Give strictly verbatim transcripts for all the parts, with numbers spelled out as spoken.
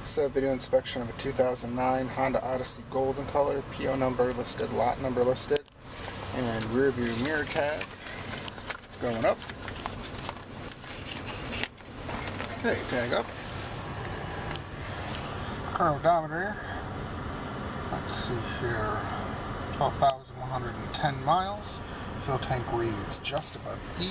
It's a video inspection of a two thousand nine Honda Odyssey Gold in color, P O number listed, lot number listed, and rear view mirror tab going up. Okay, tag up. Current odometer, let's see here, twelve thousand one hundred ten miles. Fuel tank reads just above E.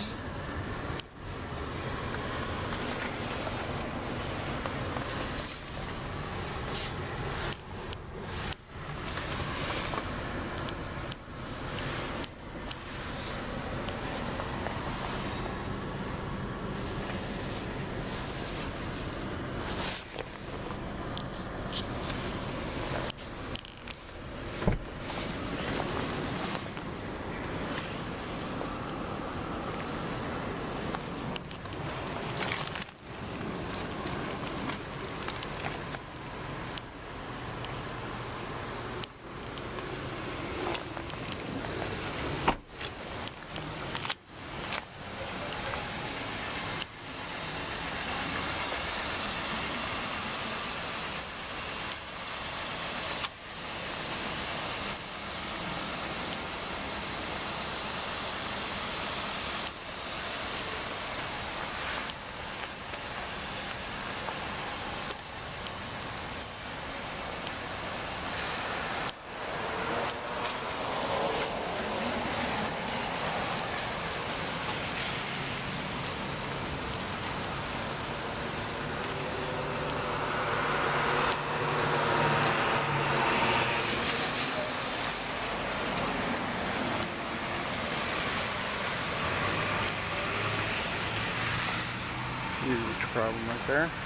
Huge problem right there.